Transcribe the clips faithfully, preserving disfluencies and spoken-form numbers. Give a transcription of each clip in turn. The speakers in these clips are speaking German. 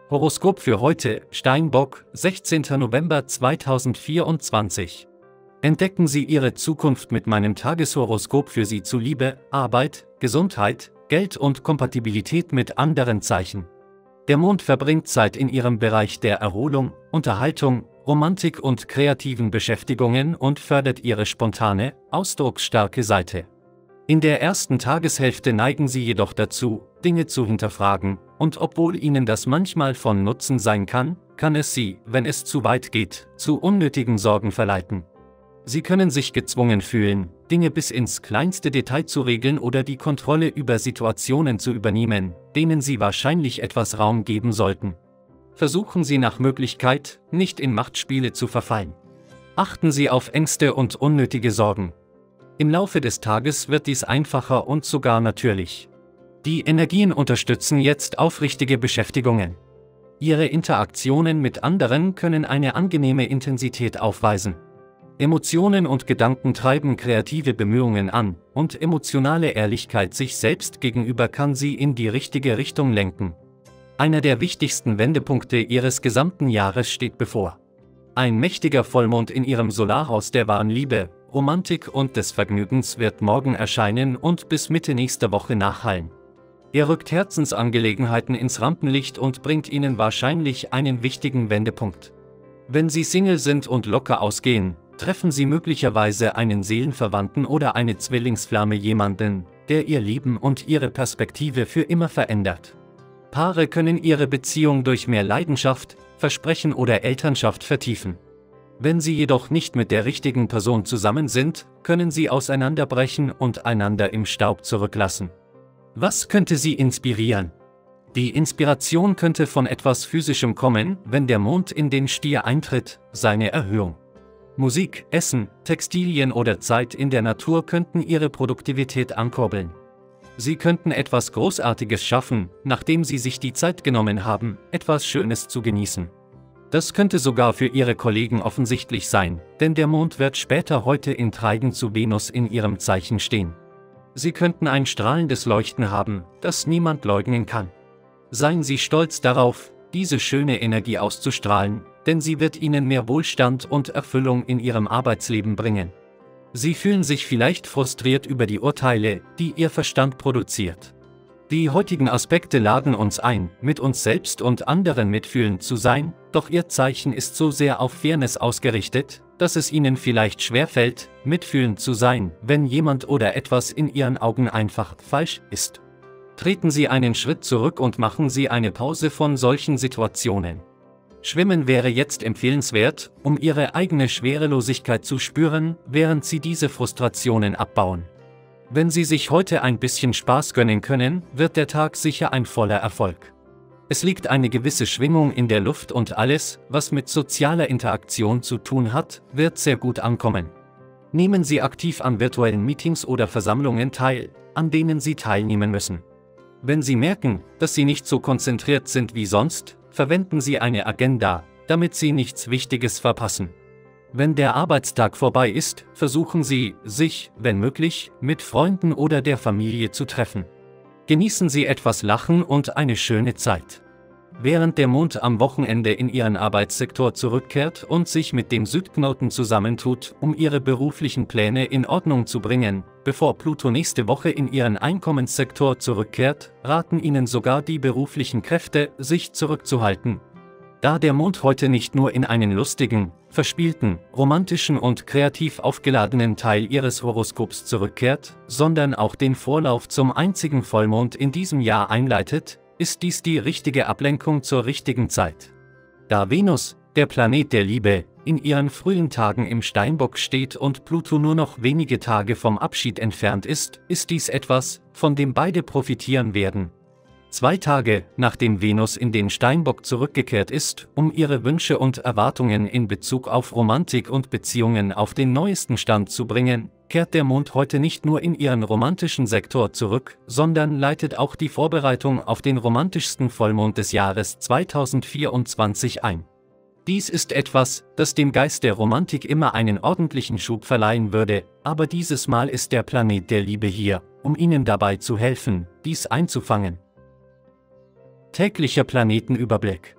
Horoskop für heute, Steinbock, sechzehnter November zweitausendvierundzwanzig. Entdecken Sie Ihre Zukunft mit meinem Tageshoroskop für Sie zu Liebe, Arbeit, Gesundheit, Geld und Kompatibilität mit anderen Zeichen. Der Mond verbringt Zeit in Ihrem Bereich der Erholung, Unterhaltung, Romantik und kreativen Beschäftigungen und fördert Ihre spontane, ausdrucksstarke Seite. In der ersten Tageshälfte neigen Sie jedoch dazu, Dinge zu hinterfragen, und obwohl Ihnen das manchmal von Nutzen sein kann, kann es Sie, wenn es zu weit geht, zu unnötigen Sorgen verleiten. Sie können sich gezwungen fühlen, Dinge bis ins kleinste Detail zu regeln oder die Kontrolle über Situationen zu übernehmen, denen Sie wahrscheinlich etwas Raum geben sollten. Versuchen Sie nach Möglichkeit, nicht in Machtspiele zu verfallen. Achten Sie auf Ängste und unnötige Sorgen. Im Laufe des Tages wird dies einfacher und sogar natürlich. Die Energien unterstützen jetzt aufrichtige Beschäftigungen. Ihre Interaktionen mit anderen können eine angenehme Intensität aufweisen. Emotionen und Gedanken treiben kreative Bemühungen an, und emotionale Ehrlichkeit sich selbst gegenüber kann Sie in die richtige Richtung lenken. Einer der wichtigsten Wendepunkte Ihres gesamten Jahres steht bevor. Ein mächtiger Vollmond in Ihrem Solarhaus der wahren Liebe, Romantik und des Vergnügens wird morgen erscheinen und bis Mitte nächster Woche nachhallen. Er rückt Herzensangelegenheiten ins Rampenlicht und bringt Ihnen wahrscheinlich einen wichtigen Wendepunkt. Wenn Sie Single sind und locker ausgehen, treffen Sie möglicherweise einen Seelenverwandten oder eine Zwillingsflamme, jemanden, der Ihr Leben und Ihre Perspektive für immer verändert. Paare können ihre Beziehung durch mehr Leidenschaft, Versprechen oder Elternschaft vertiefen. Wenn Sie jedoch nicht mit der richtigen Person zusammen sind, können Sie auseinanderbrechen und einander im Staub zurücklassen. Was könnte Sie inspirieren? Die Inspiration könnte von etwas Physischem kommen, wenn der Mond in den Stier eintritt, seine Erhöhung. Musik, Essen, Textilien oder Zeit in der Natur könnten Ihre Produktivität ankurbeln. Sie könnten etwas Großartiges schaffen, nachdem Sie sich die Zeit genommen haben, etwas Schönes zu genießen. Das könnte sogar für Ihre Kollegen offensichtlich sein, denn der Mond wird später heute in Treigen zu Venus in Ihrem Zeichen stehen. Sie könnten ein strahlendes Leuchten haben, das niemand leugnen kann. Seien Sie stolz darauf, diese schöne Energie auszustrahlen, denn sie wird Ihnen mehr Wohlstand und Erfüllung in Ihrem Arbeitsleben bringen. Sie fühlen sich vielleicht frustriert über die Urteile, die Ihr Verstand produziert. Die heutigen Aspekte laden uns ein, mit uns selbst und anderen mitfühlend zu sein, doch Ihr Zeichen ist so sehr auf Fairness ausgerichtet, dass es Ihnen vielleicht schwerfällt, mitfühlend zu sein, wenn jemand oder etwas in Ihren Augen einfach falsch ist. Treten Sie einen Schritt zurück und machen Sie eine Pause von solchen Situationen. Schwimmen wäre jetzt empfehlenswert, um Ihre eigene Schwerelosigkeit zu spüren, während Sie diese Frustrationen abbauen. Wenn Sie sich heute ein bisschen Spaß gönnen können, wird der Tag sicher ein voller Erfolg. Es liegt eine gewisse Schwingung in der Luft und alles, was mit sozialer Interaktion zu tun hat, wird sehr gut ankommen. Nehmen Sie aktiv an virtuellen Meetings oder Versammlungen teil, an denen Sie teilnehmen müssen. Wenn Sie merken, dass Sie nicht so konzentriert sind wie sonst, verwenden Sie eine Agenda, damit Sie nichts Wichtiges verpassen. Wenn der Arbeitstag vorbei ist, versuchen Sie, sich, wenn möglich, mit Freunden oder der Familie zu treffen. Genießen Sie etwas Lachen und eine schöne Zeit. Während der Mond am Wochenende in Ihren Arbeitssektor zurückkehrt und sich mit dem Südknoten zusammentut, um Ihre beruflichen Pläne in Ordnung zu bringen, bevor Pluto nächste Woche in Ihren Einkommenssektor zurückkehrt, raten Ihnen sogar die beruflichen Kräfte, sich zurückzuhalten. Da der Mond heute nicht nur in einen lustigen, verspielten, romantischen und kreativ aufgeladenen Teil Ihres Horoskops zurückkehrt, sondern auch den Vorlauf zum einzigen Vollmond in diesem Jahr einleitet, ist dies die richtige Ablenkung zur richtigen Zeit. Da Venus, der Planet der Liebe, in ihren frühen Tagen im Steinbock steht und Pluto nur noch wenige Tage vom Abschied entfernt ist, ist dies etwas, von dem beide profitieren werden. Zwei Tage, nachdem Venus in den Steinbock zurückgekehrt ist, um ihre Wünsche und Erwartungen in Bezug auf Romantik und Beziehungen auf den neuesten Stand zu bringen, kehrt der Mond heute nicht nur in ihren romantischen Sektor zurück, sondern leitet auch die Vorbereitung auf den romantischsten Vollmond des Jahres zweitausendvierundzwanzig ein. Dies ist etwas, das dem Geist der Romantik immer einen ordentlichen Schub verleihen würde, aber dieses Mal ist der Planet der Liebe hier, um Ihnen dabei zu helfen, dies einzufangen. Täglicher Planetenüberblick.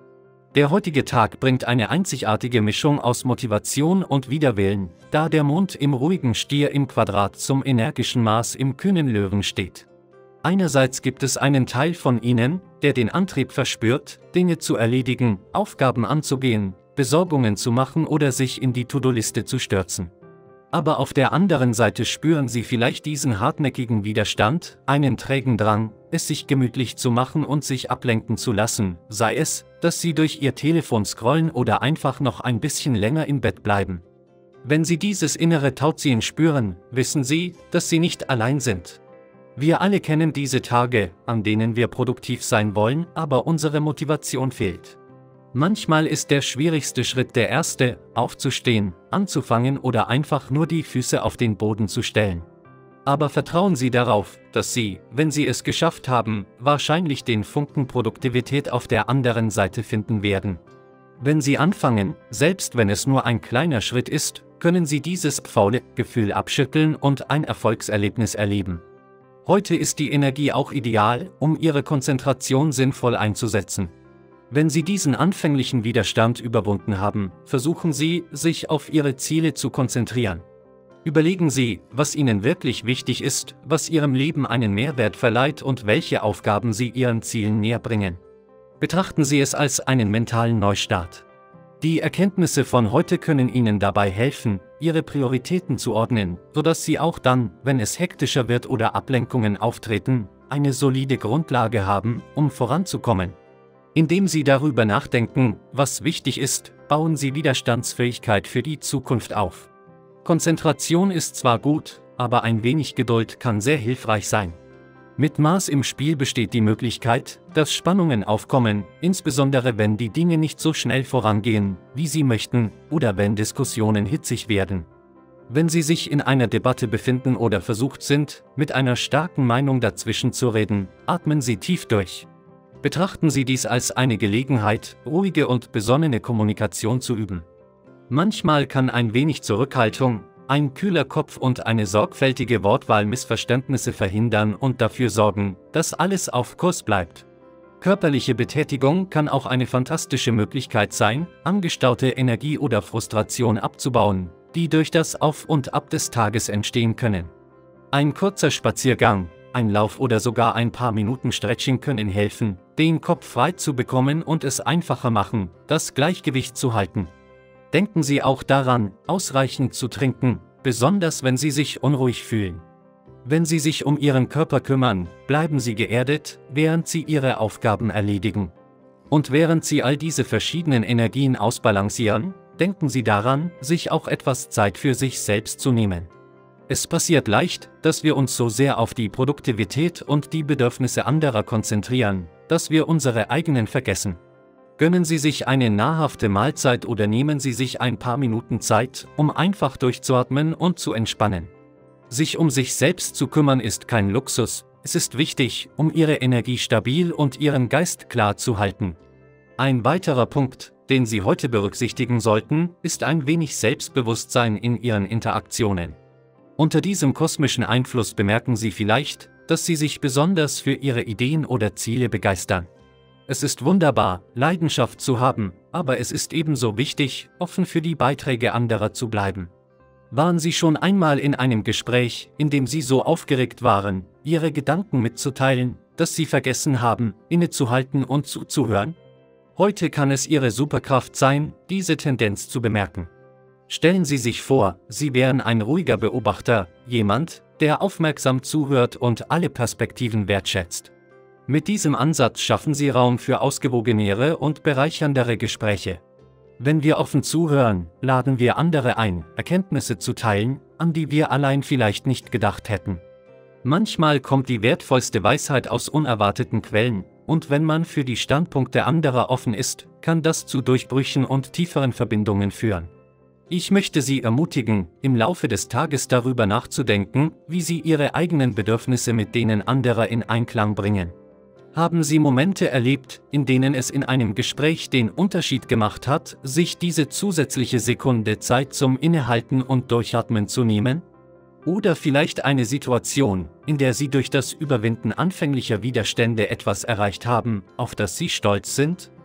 Der heutige Tag bringt eine einzigartige Mischung aus Motivation und Widerwillen, da der Mond im ruhigen Stier im Quadrat zum energischen Mars im kühnen Löwen steht. Einerseits gibt es einen Teil von Ihnen, der den Antrieb verspürt, Dinge zu erledigen, Aufgaben anzugehen, Besorgungen zu machen oder sich in die To-Do-Liste zu stürzen. Aber auf der anderen Seite spüren Sie vielleicht diesen hartnäckigen Widerstand, einen trägen Drang, es sich gemütlich zu machen und sich ablenken zu lassen, sei es, dass Sie durch Ihr Telefon scrollen oder einfach noch ein bisschen länger im Bett bleiben. Wenn Sie dieses innere Tauziehen spüren, wissen Sie, dass Sie nicht allein sind. Wir alle kennen diese Tage, an denen wir produktiv sein wollen, aber unsere Motivation fehlt. Manchmal ist der schwierigste Schritt der erste, aufzustehen, anzufangen oder einfach nur die Füße auf den Boden zu stellen. Aber vertrauen Sie darauf, dass Sie, wenn Sie es geschafft haben, wahrscheinlich den Funken Produktivität auf der anderen Seite finden werden. Wenn Sie anfangen, selbst wenn es nur ein kleiner Schritt ist, können Sie dieses faule Gefühl abschütteln und ein Erfolgserlebnis erleben. Heute ist die Energie auch ideal, um Ihre Konzentration sinnvoll einzusetzen. Wenn Sie diesen anfänglichen Widerstand überwunden haben, versuchen Sie, sich auf Ihre Ziele zu konzentrieren. Überlegen Sie, was Ihnen wirklich wichtig ist, was Ihrem Leben einen Mehrwert verleiht und welche Aufgaben Sie Ihren Zielen näher bringen. Betrachten Sie es als einen mentalen Neustart. Die Erkenntnisse von heute können Ihnen dabei helfen, Ihre Prioritäten zu ordnen, sodass Sie auch dann, wenn es hektischer wird oder Ablenkungen auftreten, eine solide Grundlage haben, um voranzukommen. Indem Sie darüber nachdenken, was wichtig ist, bauen Sie Widerstandsfähigkeit für die Zukunft auf. Konzentration ist zwar gut, aber ein wenig Geduld kann sehr hilfreich sein. Mit Mars im Spiel besteht die Möglichkeit, dass Spannungen aufkommen, insbesondere wenn die Dinge nicht so schnell vorangehen, wie Sie möchten, oder wenn Diskussionen hitzig werden. Wenn Sie sich in einer Debatte befinden oder versucht sind, mit einer starken Meinung dazwischen zu reden, atmen Sie tief durch. Betrachten Sie dies als eine Gelegenheit, ruhige und besonnene Kommunikation zu üben. Manchmal kann ein wenig Zurückhaltung, ein kühler Kopf und eine sorgfältige Wortwahl Missverständnisse verhindern und dafür sorgen, dass alles auf Kurs bleibt. Körperliche Betätigung kann auch eine fantastische Möglichkeit sein, angestaute Energie oder Frustration abzubauen, die durch das Auf und Ab des Tages entstehen können. Ein kurzer Spaziergang, ein Lauf oder sogar ein paar Minuten Stretching können helfen, den Kopf frei zu bekommen und es einfacher machen, das Gleichgewicht zu halten. Denken Sie auch daran, ausreichend zu trinken, besonders wenn Sie sich unruhig fühlen. Wenn Sie sich um Ihren Körper kümmern, bleiben Sie geerdet, während Sie Ihre Aufgaben erledigen. Und während Sie all diese verschiedenen Energien ausbalancieren, denken Sie daran, sich auch etwas Zeit für sich selbst zu nehmen. Es passiert leicht, dass wir uns so sehr auf die Produktivität und die Bedürfnisse anderer konzentrieren, dass wir unsere eigenen vergessen. Gönnen Sie sich eine nahrhafte Mahlzeit oder nehmen Sie sich ein paar Minuten Zeit, um einfach durchzuatmen und zu entspannen. Sich um sich selbst zu kümmern ist kein Luxus, es ist wichtig, um Ihre Energie stabil und Ihren Geist klar zu halten. Ein weiterer Punkt, den Sie heute berücksichtigen sollten, ist ein wenig Selbstbewusstsein in Ihren Interaktionen. Unter diesem kosmischen Einfluss bemerken Sie vielleicht, dass Sie sich besonders für Ihre Ideen oder Ziele begeistern. Es ist wunderbar, Leidenschaft zu haben, aber es ist ebenso wichtig, offen für die Beiträge anderer zu bleiben. Waren Sie schon einmal in einem Gespräch, in dem Sie so aufgeregt waren, Ihre Gedanken mitzuteilen, dass Sie vergessen haben, innezuhalten und zuzuhören? Heute kann es Ihre Superkraft sein, diese Tendenz zu bemerken. Stellen Sie sich vor, Sie wären ein ruhiger Beobachter, jemand, der aufmerksam zuhört und alle Perspektiven wertschätzt. Mit diesem Ansatz schaffen Sie Raum für ausgewogenere und bereicherndere Gespräche. Wenn wir offen zuhören, laden wir andere ein, Erkenntnisse zu teilen, an die wir allein vielleicht nicht gedacht hätten. Manchmal kommt die wertvollste Weisheit aus unerwarteten Quellen, und wenn man für die Standpunkte anderer offen ist, kann das zu Durchbrüchen und tieferen Verbindungen führen. Ich möchte Sie ermutigen, im Laufe des Tages darüber nachzudenken, wie Sie Ihre eigenen Bedürfnisse mit denen anderer in Einklang bringen. Haben Sie Momente erlebt, in denen es in einem Gespräch den Unterschied gemacht hat, sich diese zusätzliche Sekunde Zeit zum Innehalten und Durchatmen zu nehmen? Oder vielleicht eine Situation, in der Sie durch das Überwinden anfänglicher Widerstände etwas erreicht haben, auf das Sie stolz sind?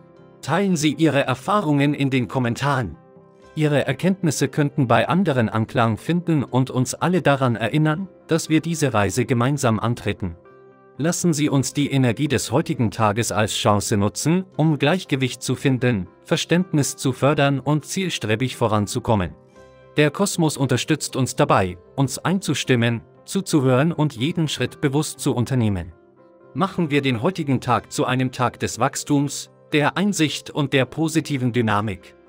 Teilen Sie Ihre Erfahrungen in den Kommentaren. Ihre Erkenntnisse könnten bei anderen Anklang finden und uns alle daran erinnern, dass wir diese Reise gemeinsam antreten. Lassen Sie uns die Energie des heutigen Tages als Chance nutzen, um Gleichgewicht zu finden, Verständnis zu fördern und zielstrebig voranzukommen. Der Kosmos unterstützt uns dabei, uns einzustimmen, zuzuhören und jeden Schritt bewusst zu unternehmen. Machen wir den heutigen Tag zu einem Tag des Wachstums, der Einsicht und der positiven Dynamik.